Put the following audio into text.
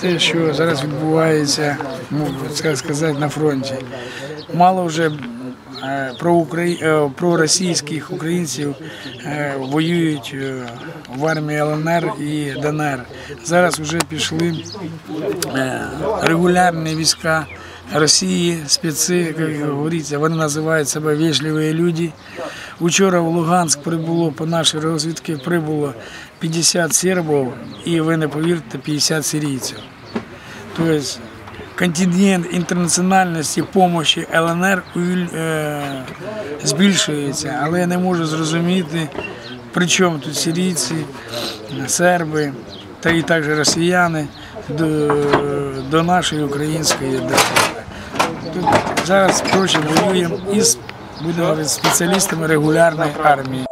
те, що зараз відбувається, так сказати, на фронті. Мало вже проросійських українців воюють в армії ЛНР і ДНР. Зараз вже пішли регулярні війська Росії, спеці, як говориться, вони називають себе «вежливі люди». Вчора в Луганськ прибуло, по нашій розвідці, прибуло 50 сербів і, ви не повірите, 50 сирійців. Тобто контингент інтернаціональності допомоги ЛНР збільшується, але я не можу зрозуміти, при чому тут сирійці, серби та і також росіяни до нашої української держави. Тут зараз, коротше, воюємо із, будемо говорити, спеціалістами регулярної армії.